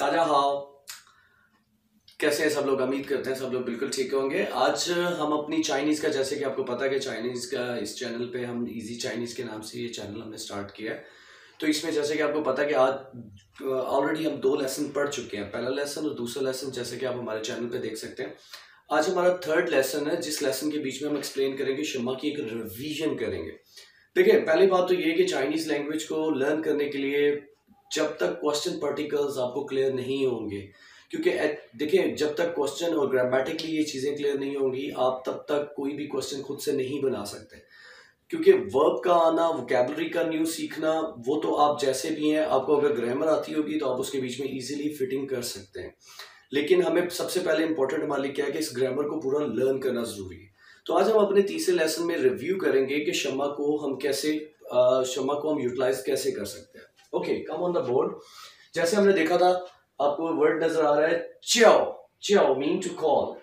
ताजा हाउ। कैसे हैं सब लोग? उम्मीद करते हैं सब लोग बिल्कुल ठीक होंगे। आज हम अपनी चाइनीज़ का, जैसे कि आपको पता है कि चाइनीज़ का इस चैनल पे हम इजी चाइनीज़ के नाम से ये चैनल हमने स्टार्ट किया है। तो इसमें जैसे कि आपको पता है कि आज ऑलरेडी हम 2 लेसन पढ़ चुके हैं, पहला लेसन और दूसरा लेसन, जैसे कि आप हमारे चैनल पे देख सकते हैं। आज हमारा थर्ड लेसन है, जिस लेसन के बीच में हम एक्सप्लेन करेंगे शम्मा की एक रिवीजन करेंगे। देखिए, पहली बात तो ये है कि चाइनीज़ लैंग्वेज को लर्न करने के लिए जब तक क्वेश्चन पार्टिकल्स आपको क्लियर नहीं होंगे, क्योंकि देखिए जब तक क्वेश्चन और ग्रामेटिकली ये चीज़ें क्लियर नहीं होंगी, आप तब तक कोई भी क्वेश्चन खुद से नहीं बना सकते। क्योंकि वर्ब का आना, वोकैबुलरी का न्यू सीखना, वो तो आप जैसे भी हैं, आपको अगर ग्रामर आती होगी तो आप उसके बीच में इजीली फिटिंग कर सकते हैं। लेकिन हमें सबसे पहले इंपॉर्टेंट हमारे लिए क्या है कि इस ग्रामर को पूरा लर्न करना जरूरी है। तो आज हम अपने तीसरे लेसन में रिव्यू करेंगे कि शम्मा को हम यूटिलाइज कैसे कर सकते हैं। Okay, come on the board. जैसे हमने देखा था, आपको वर्ड नजर आ रहा है च्याओ। च्याओ मीन टू कॉल।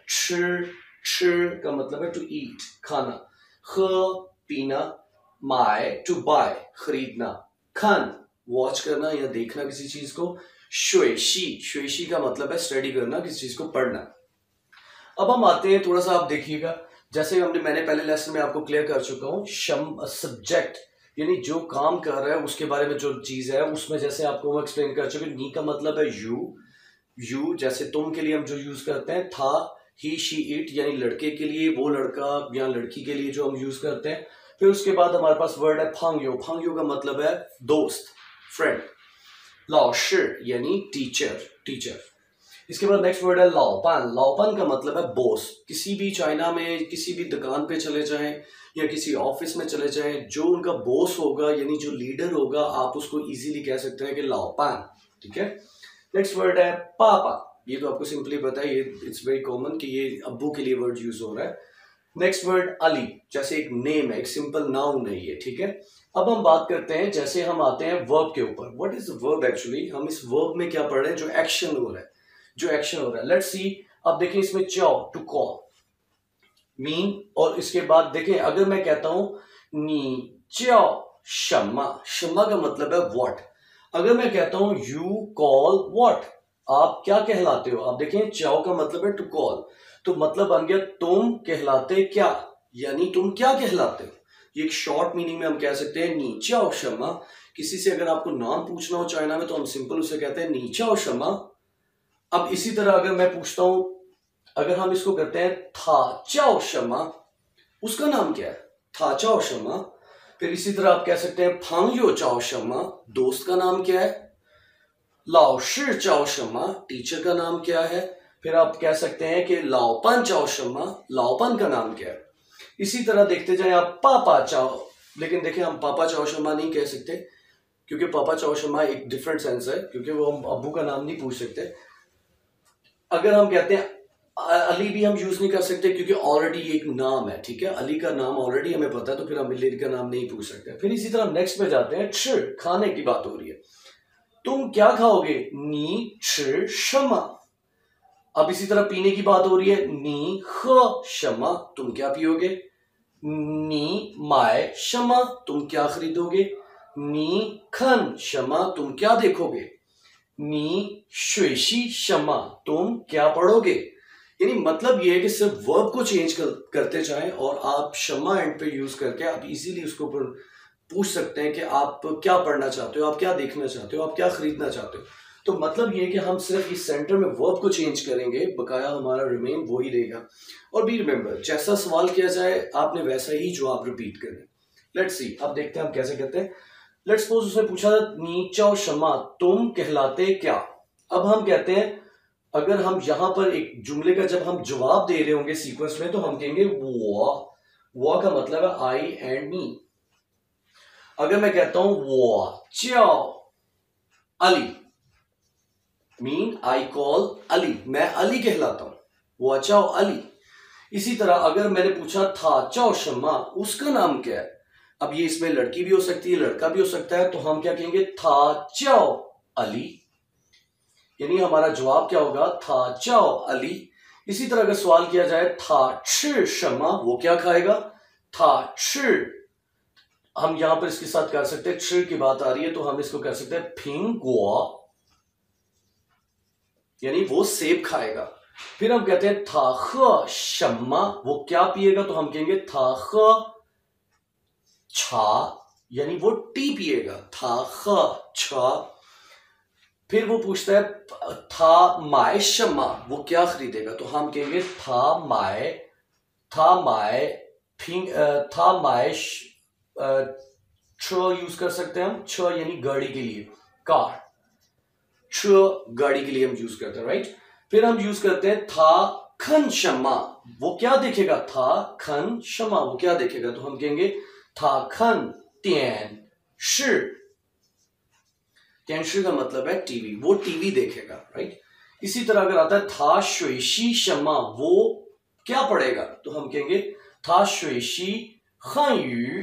च का मतलब है टू ईट, खाना। ख पीना। माय टू बाय, खरीदना। खन वॉच करना या देखना किसी चीज को। शुएशी का मतलब है स्टडी करना, किसी चीज को पढ़ना। अब हम आते हैं, थोड़ा सा आप देखिएगा, जैसे मैंने पहले लेसन में आपको क्लियर कर चुका हूं, सब्जेक्ट यानी जो काम कर रहा है उसके बारे में जो चीज है, उसमें जैसे आपको मैं एक्सप्लेन कर चुका हूं। नी का मतलब है यू जैसे तुम के लिए हम जो यूज करते हैं। था ही शी इट यानी लड़के के लिए, वो लड़का या लड़की के लिए जो हम यूज करते हैं। फिर उसके बाद हमारे पास वर्ड है फांगयो का मतलब है दोस्त, फ्रेंड। लाओशी यानी टीचर। इसके बाद नेक्स्ट वर्ड है लाओपान का मतलब है बॉस। किसी भी चाइना में किसी भी दुकान पे चले जाएं या किसी ऑफिस में चले जाएं, जो उनका बॉस होगा यानी जो लीडर होगा, आप उसको इजीली कह सकते हैं कि लाओपान। ठीक है। नेक्स्ट वर्ड है पापा। ये तो आपको सिंपली पता है, ये इट्स वेरी कॉमन कि ये अब्बू के लिए वर्ड यूज हो रहा है। नेक्स्ट वर्ड अली, जैसे एक नेम है, एक सिंपल नाउन है ये। ठीक है। अब हम बात करते हैं, जैसे हम आते हैं वर्ब के ऊपर। What is verb actually? हम इस वर्ब में क्या पढ़ रहे हैं? जो एक्शन हो रहा है। Let's see. अब देखिए इसमें चाओ टू कॉल मीन, और इसके बाद देखें अगर मैं कहता हूं नी चाओ शम्मा का मतलब है व्हाट। अगर मैं कहता हूं यू कॉल व्हाट, आप क्या कहलाते हो? आप देखें चाओ का मतलब है टू कॉल, तो मतलब बन गया तुम कहलाते क्या, यानी तुम क्या कहलाते हो। ये एक शॉर्ट मीनिंग में हम कह सकते हैं नी चाओ शम्मा। किसी से अगर आपको नाम पूछना हो चाइना में, तो हम सिंपल उसे कहते हैं नी चाओ शम्मा। अब इसी तरह अगर मैं पूछता हूं, अगर हम इसको करते हैं था चाओ शम्मा, उसका नाम क्या है? था चाओ शम्मा। फिर इसी तरह आप कह सकते हैं फांगयो चाओ शम्मा, दोस्त का नाम क्या है? लाओशी चाओ शम्मा, टीचर का नाम क्या है? फिर आप कह सकते हैं कि लाओपन चाओ शम्मा, लाओपन का नाम क्या है? इसी तरह देखते जाए आप पापा चाओ, लेकिन देखिए हम पापा चाओ शम्मा नहीं कह सकते, क्योंकि पापा चाओ शम्मा एक डिफरेंट सेंस है, क्योंकि वो हम अब्बू का नाम नहीं पूछ सकते। अगर हम कहते हैं अली भी हम यूज नहीं कर सकते, क्योंकि ऑलरेडी एक नाम है। ठीक है, अली का नाम ऑलरेडी हमें पता है, तो फिर हम अली का नाम नहीं पूछ सकते। फिर इसी तरह नेक्स्ट पे जाते हैं, च खाने की बात हो रही है। तुम क्या खाओगे? नी च शमा। अब इसी तरह पीने की बात हो रही है, नी ख शमा, तुम क्या पियोगे? नी माय शमा, तुम क्या खरीदोगे? नी खन शमा, तुम क्या देखोगे? नी शुएशी शमा, तुम क्या पढ़ोगे? यानी मतलब ये है कि सिर्फ वर्ब को चेंज करते जाएं, और आप शमा एंड पे यूज करके आप इजीली उसको पूछ सकते हैं कि आप क्या पढ़ना चाहते हो, आप क्या देखना चाहते हो, आप क्या खरीदना चाहते हो। तो मतलब ये है कि हम सिर्फ इस सेंटर में वर्ब को चेंज करेंगे, बकाया हमारा रिमेन वही रहेगा। और बी रिमेंबर, जैसा सवाल किया जाए आपने वैसा ही जवाब रिपीट करना। लेट्स सी, अब देखते हैं हम कैसे कहते हैं। लेट्स सपोज उसने पूछा नी चाओ शमा, तुम कहलाते क्या। अब हम कहते हैं, अगर हम यहां पर एक जुमले का जब हम जवाब दे रहे होंगे सीक्वेंस में, तो हम कहेंगे वो का मतलब है आई एंड मी। अगर मैं कहता हूं वो चाओ Ali, mean I call Ali, मैं अली कहलाता हूं, वो चाओ अली। इसी तरह अगर मैंने पूछा था चाओ शम्मा, उसका नाम क्या है? अब ये इसमें लड़की भी हो सकती है, लड़का भी हो सकता है, तो हम क्या कहेंगे? था चाओ अली, यानी हमारा जवाब क्या होगा? था चाओ अली। इसी तरह अगर सवाल किया जाए था छि शमा, वो क्या खाएगा? था छि, हम यहां पर इसके साथ कर सकते हैं, छि की बात आ रही है तो हम इसको कर सकते हैं फिंग गुआ। यानी वो सेब खाएगा। फिर हम कहते हैं था ह शम्मा, वो क्या पिएगा, तो हम कहेंगे था ह छा, यानी वो टी पिएगा, था ह छा। फिर वो पूछता है था माए शम्मा, वो क्या खरीदेगा, तो हम कहेंगे था माए फिंग, था माए छ यूज कर सकते हैं हम, छ यानी गाड़ी के लिए, कार, छ गाड़ी के लिए हम यूज करते हैं, राइट। फिर हम यूज करते हैं था खन शम्मा, वो क्या देखेगा, था खन शम्मा, वो क्या देखेगा, तो हम कहेंगे था खन टियन शी, टियन शी का मतलब है टीवी, वो टीवी देखेगा, राइट। इसी तरह अगर आता है था शुशी शम्मा, वो क्या पढ़ेगा, तो हम कहेंगे था शुशी खन यू,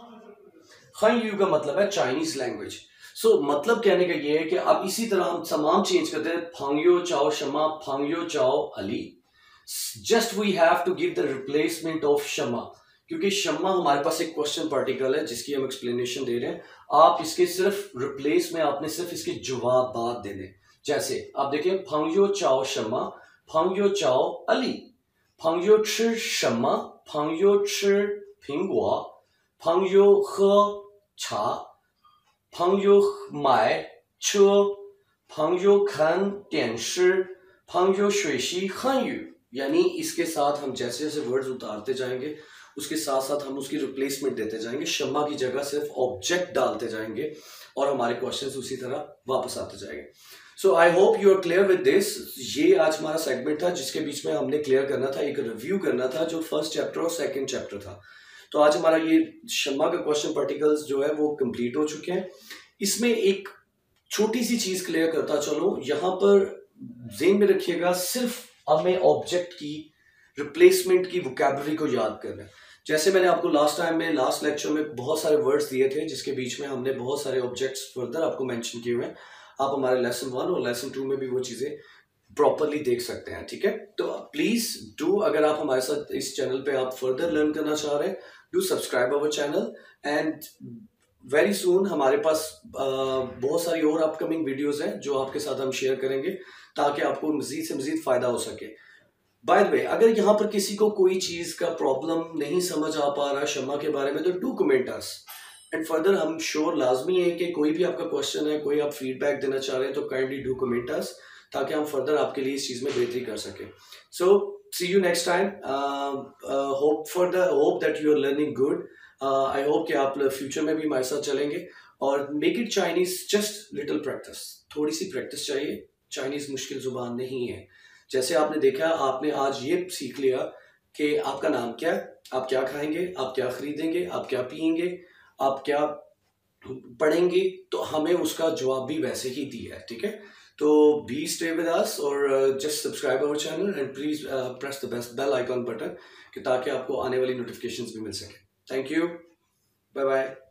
खन यू का मतलब है चाइनीज लैंग्वेज। सो मतलब कहने का ये है कि अब इसी तरह हम तमाम चेंज करते हैं, फांगयो चाओ शमा, फांगयो चाओ Ali, just we have to give the replacement of Shama, क्योंकि शमा हमारे पास एक क्वेश्चन पार्टिकल है जिसकी हम एक्सप्लेनेशन दे रहे हैं। आप इसके सिर्फ रिप्लेस में आपने सिर्फ इसके जवाब बात देने, जैसे आप देखिए फांगयो चाओ शमा, फांगयो चाओ अली, फांगयो ची शमा, फांगयो ची पिंगुआ, 朋友喝茶，朋友买车，朋友看电视，朋友学习汉语। यानी इसके साथ हम जैसे जैसे वर्ड्स उतारते जाएंगे उसके साथ साथ हम उसकी रिप्लेसमेंट देते जाएंगे, शम्मा की जगह सिर्फ ऑब्जेक्ट डालते जाएंगे और हमारे क्वेश्चंस उसी तरह वापस आते जाएंगे। So I hope you are clear with this. ये आज हमारा सेगमेंट था जिसके बीच में हमने क्लियर करना था, एक रिव्यू करना था जो फर्स्ट चैप्टर और सेकंड चैप्टर था। तो आज हमारा ये शम्मा का क्वेश्चन पार्टिकल्स जो है वो कंप्लीट हो चुके हैं। इसमें एक छोटी सी चीज क्लियर करता चलो, यहाँ पर ज़हन में रखिएगा सिर्फ हमें ऑब्जेक्ट की रिप्लेसमेंट की वोकैबुलरी को याद करना है। जैसे मैंने आपको लास्ट टाइम में लास्ट लेक्चर में बहुत सारे वर्ड्स दिए थे जिसके बीच में हमने बहुत सारे ऑब्जेक्ट्स फर्दर आपको मेंशन किए हुए हैं। आप हमारे लेसन 1 और लेसन 2 में भी वो चीजें प्रॉपरली देख सकते हैं, ठीक है। तो प्लीज डू, अगर आप हमारे साथ इस चैनल पे आप फर्दर लर्न करना चाह रहे हैं, do subscribe our channel and very soon हमारे पास बहुत सारी और अपकमिंग वीडियोस हैं जो आपके साथ हम शेयर करेंगे ताकि आपको मजीद से मजीद फायदा हो सके। बाय द वे, अगर यहाँ पर किसी को कोई चीज का प्रॉब्लम नहीं समझ आ पा रहा शम्मा के बारे में तो do comment us and further हम श्योर लाजमी है कि कोई भी आपका क्वेश्चन है, कोई आप फीडबैक देना चाह रहे हैं तो काइंडली डू कमेंट अस ताकि हम फर्दर आपके लिए इस चीज में बेहतरी कर सके। So see you next time, hope that you are learning good. I hope कि आप फ्यूचर में भी हमारे साथ चलेंगे और make it Chinese just little practice, थोड़ी सी प्रैक्टिस चाहिए, चाइनीज मुश्किल जुबान नहीं है। जैसे आपने देखा, आपने आज ये सीख लिया कि आपका नाम क्या है, आप क्या खाएंगे, आप क्या खरीदेंगे, आप क्या पिएंगे, आप क्या पढ़ेंगे, तो हमें उसका जवाब भी वैसे ही दिया है, ठीक है। तो बी स्टे विद अस और just subscribe our channel and please press the bell icon button कि ताकि आपको आने वाली नोटिफिकेशंस भी मिल सके। Thank you, bye bye.